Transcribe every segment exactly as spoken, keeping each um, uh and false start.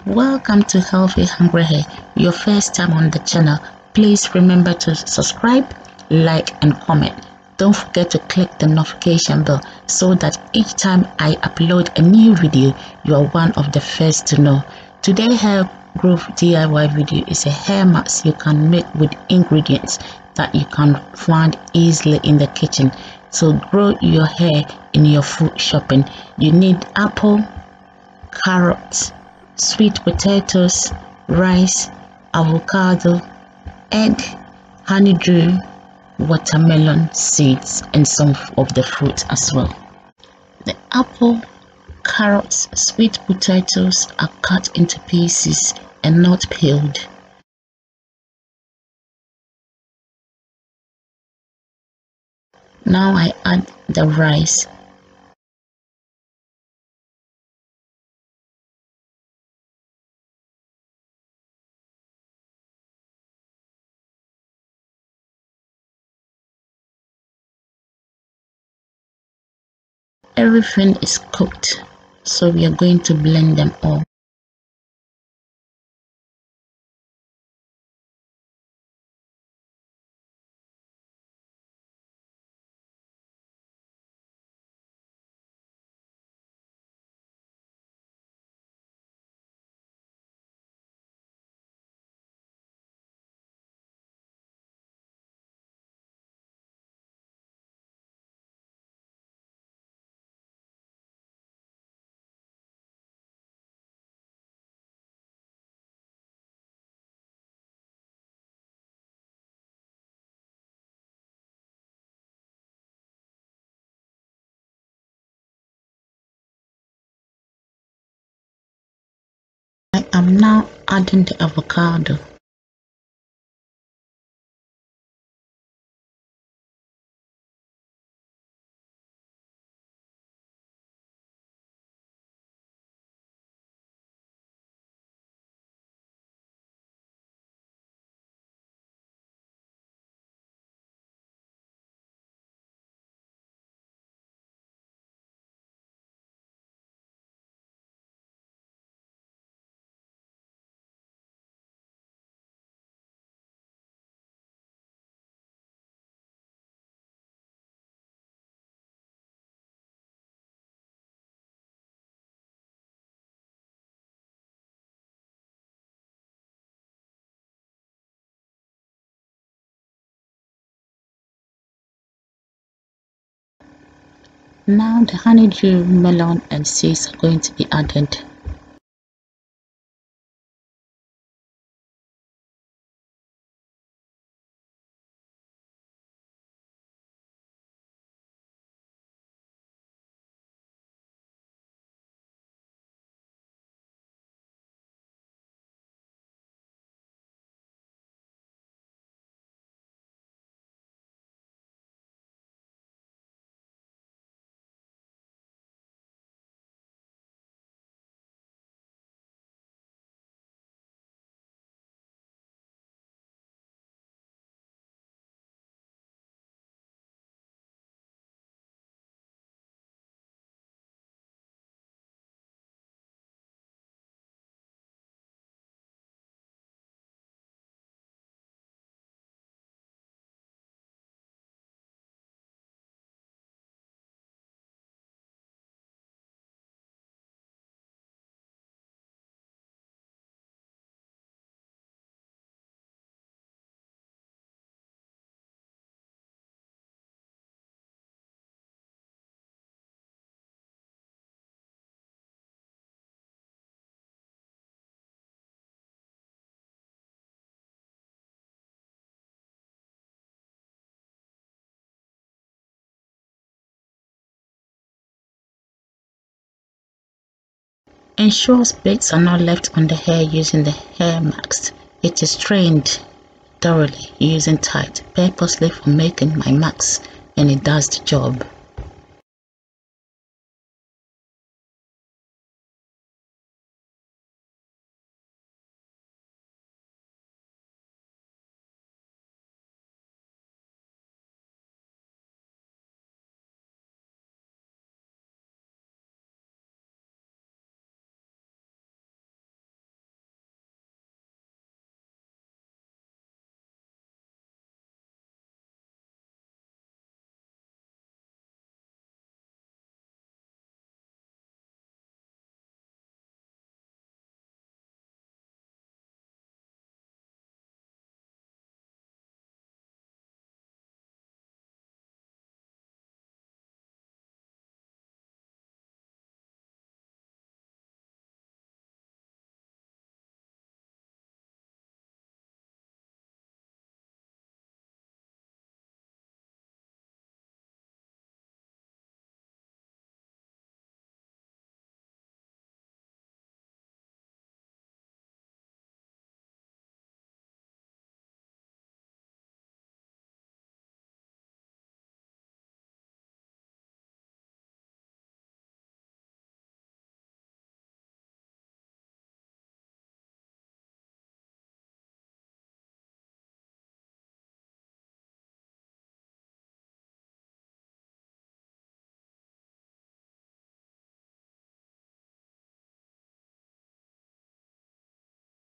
Welcome to Healthy Hungry Hair. Your first time on the channel, please remember to subscribe, like and comment. Don't forget to click the notification bell so that each time I upload a new video, you are one of the first to know. Today's hair growth D I Y video is a hair mask you can make with ingredients that you can find easily in the kitchen. So grow your hair in your food shopping. You need apple, carrots, sweet potatoes, rice, avocado, egg, honeydew, watermelon seeds, and some of the fruit as well. The apple, carrots, sweet potatoes are cut into pieces and not peeled. Now I add the rice. Everything is cooked, so we are going to blend them all. I am now adding the avocado. Now the honeydew, melon and seeds are going to be added. Ensure bits are not left on the hair using the hair mask. It is trained thoroughly using Tide purposely for making my mask, and it does the job.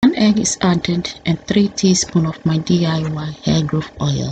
One egg is added and three teaspoons of my D I Y hair growth oil.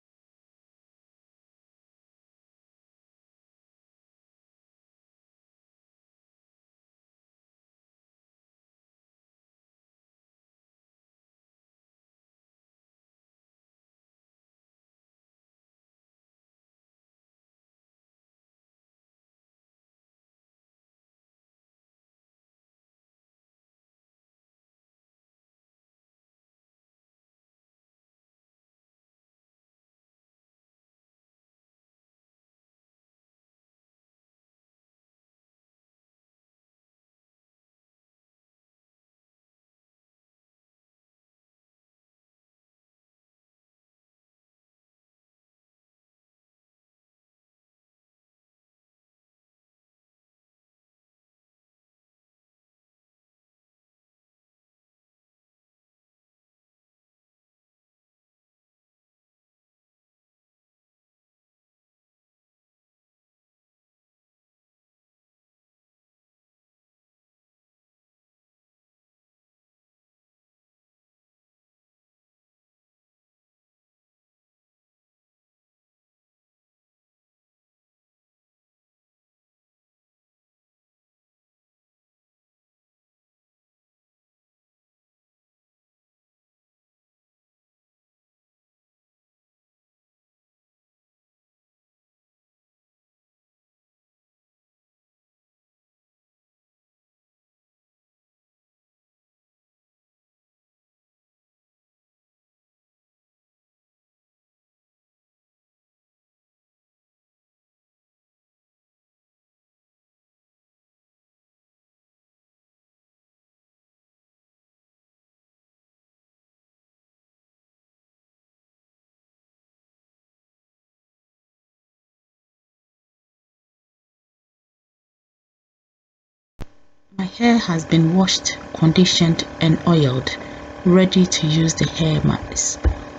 My hair has been washed, conditioned and oiled, ready to use the hair mask.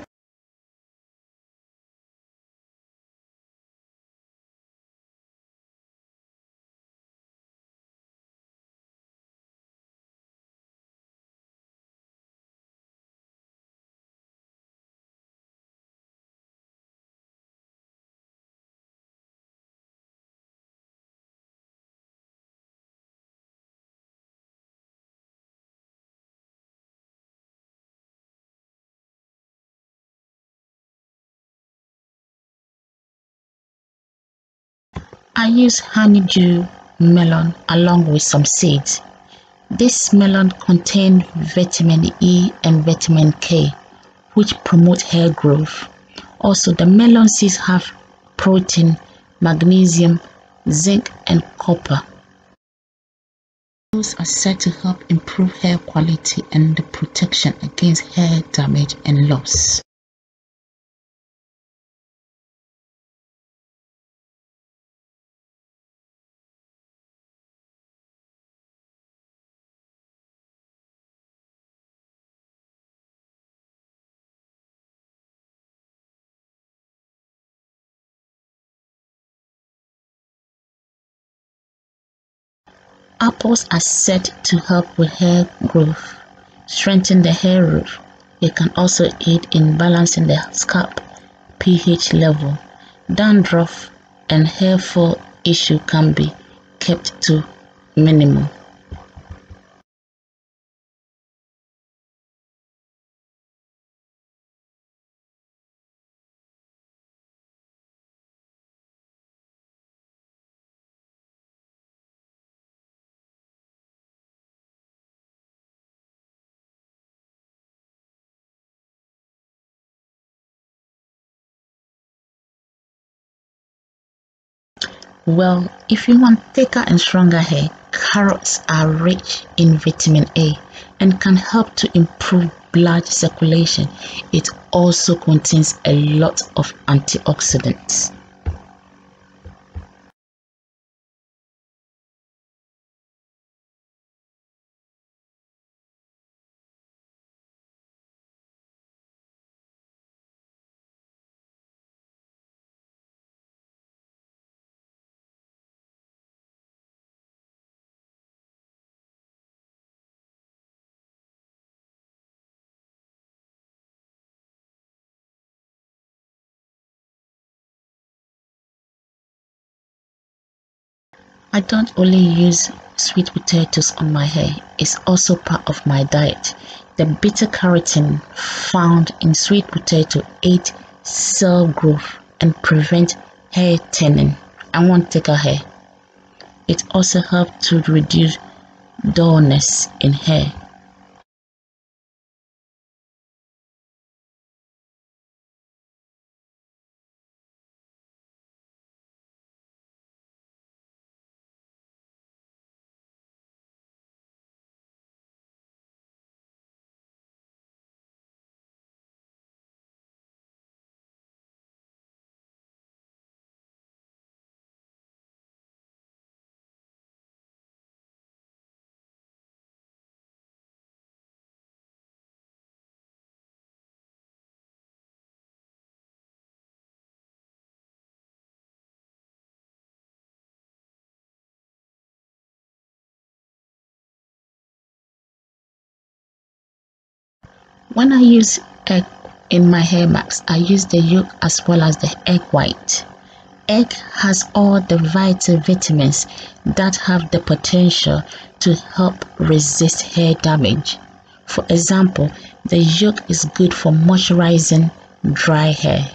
I use honeydew melon along with some seeds. This melon contains vitamin E and vitamin K, which promote hair growth. Also, the melon seeds have protein, magnesium, zinc, and copper. Those are said to help improve hair quality and the protection against hair damage and loss. Apples are said to help with hair growth, strengthen the hair root. They can also aid in balancing the scalp pH level. Dandruff and hair fall issue can be kept to minimum. Well, if you want thicker and stronger hair, carrots are rich in vitamin A and can help to improve blood circulation. It also contains a lot of antioxidants. I don't only use sweet potatoes on my hair, it's also part of my diet. The beta carotene found in sweet potato aids cell growth and prevent hair thinning and won't take a hair. It also helps to reduce dullness in hair. When I use egg in my hair mask, I use the yolk as well as the egg white. Egg has all the vital vitamins that have the potential to help resist hair damage. For example, the yolk is good for moisturizing dry hair.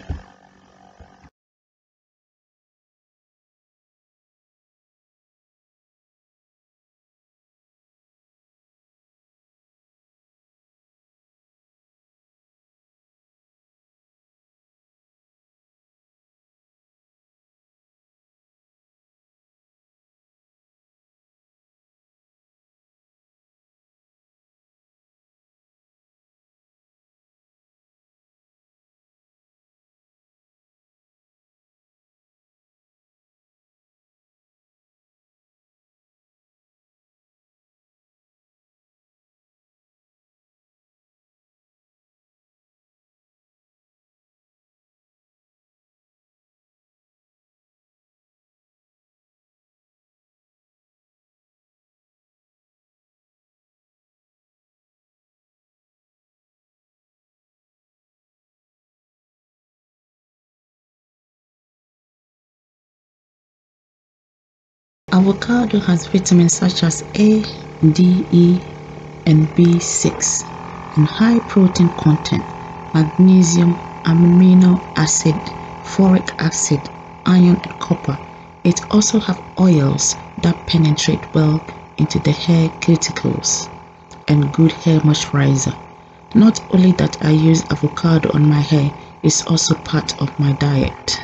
Avocado has vitamins such as A, D, E, and B six, and high protein content, magnesium, amino acid, folic acid, iron, and copper. It also has oils that penetrate well into the hair cuticles and good hair moisturizer. Not only that I use avocado on my hair, it's also part of my diet.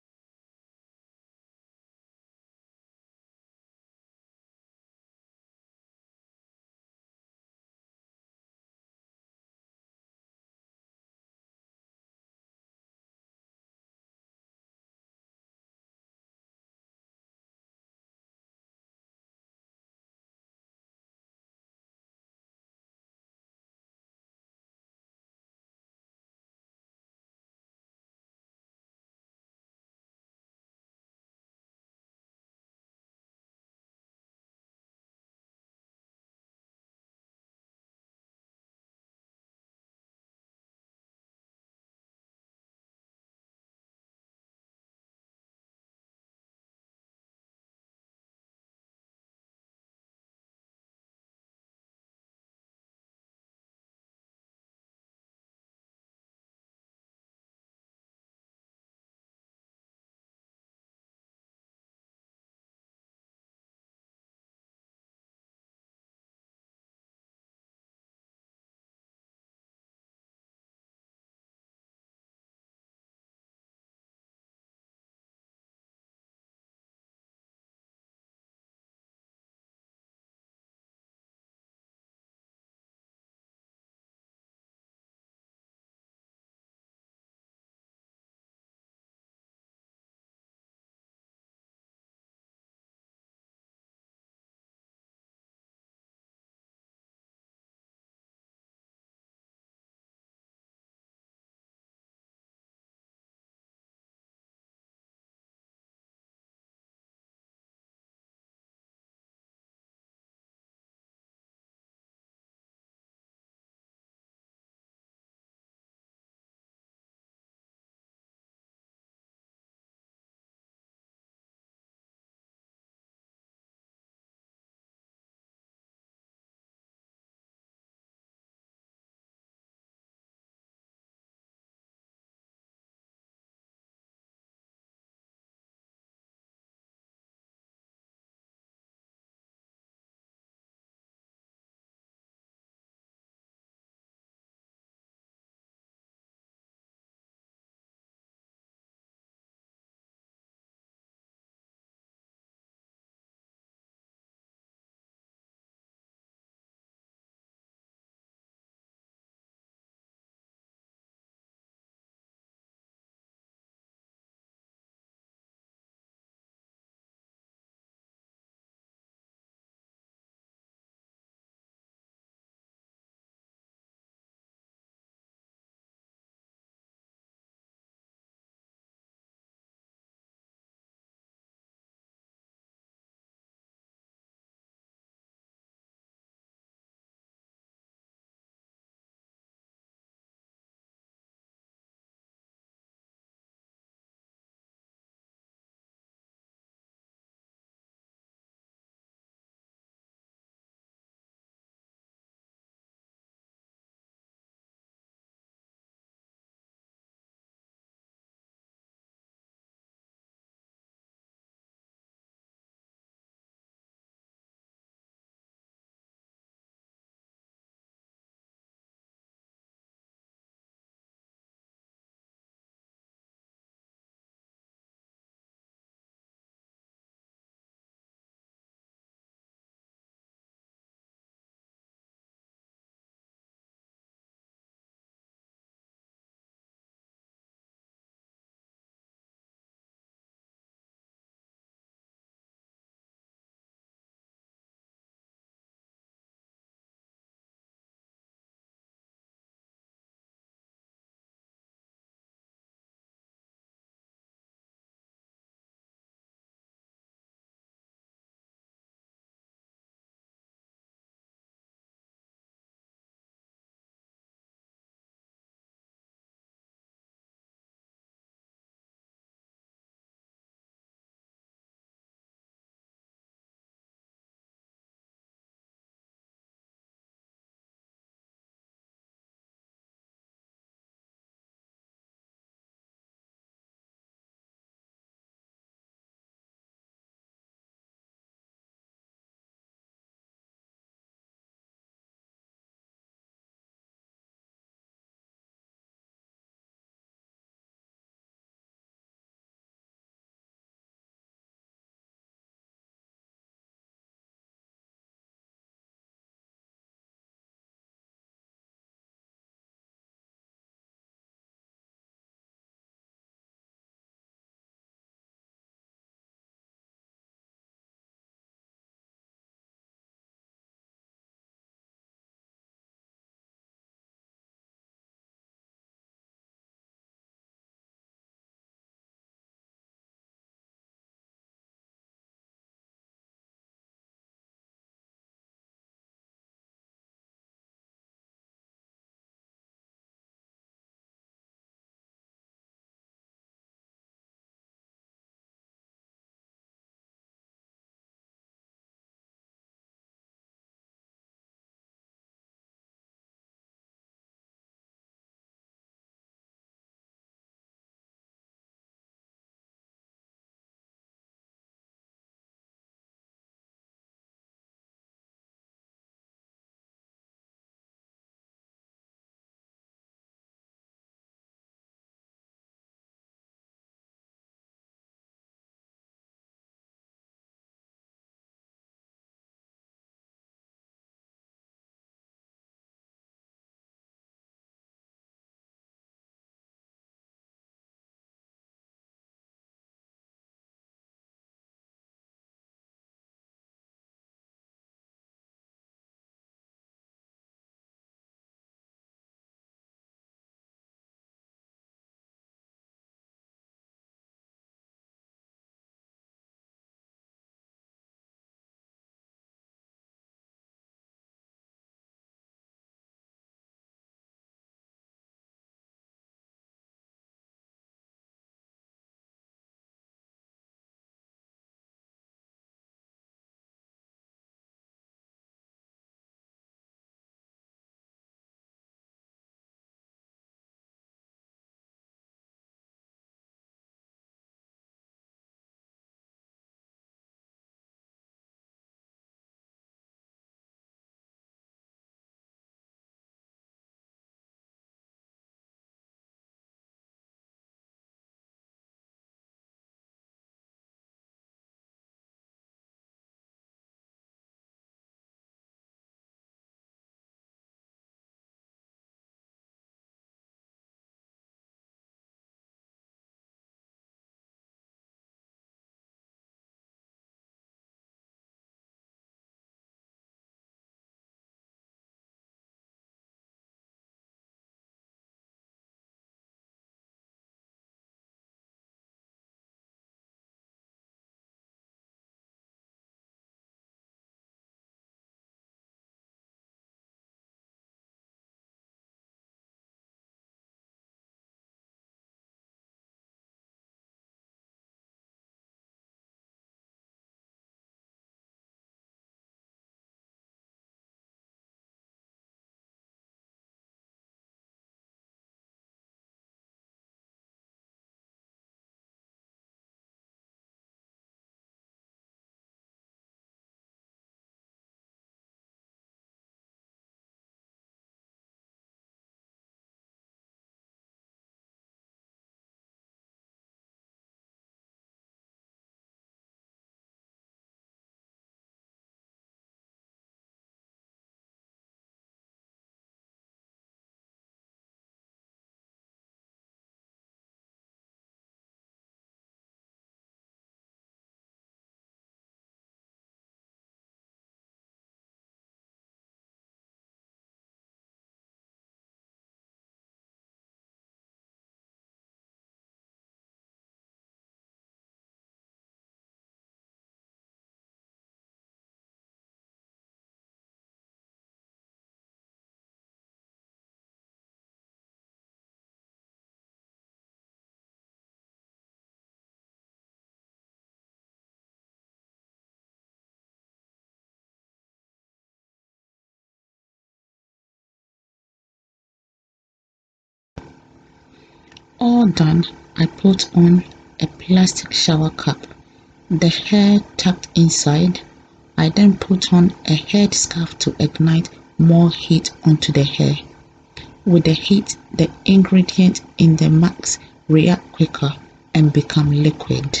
All done, I put on a plastic shower cap, the hair tucked inside. I then put on a head scarf to ignite more heat onto the hair. With the heat, the ingredients in the mask react quicker and become liquid.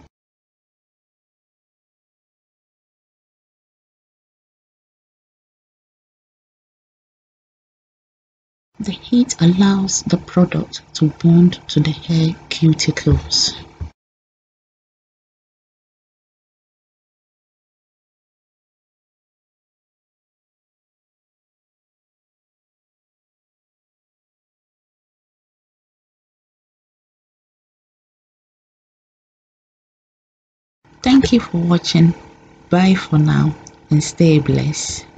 The heat allows the product to bond to the hair cuticles. Thank you for watching. Bye for now and stay blessed.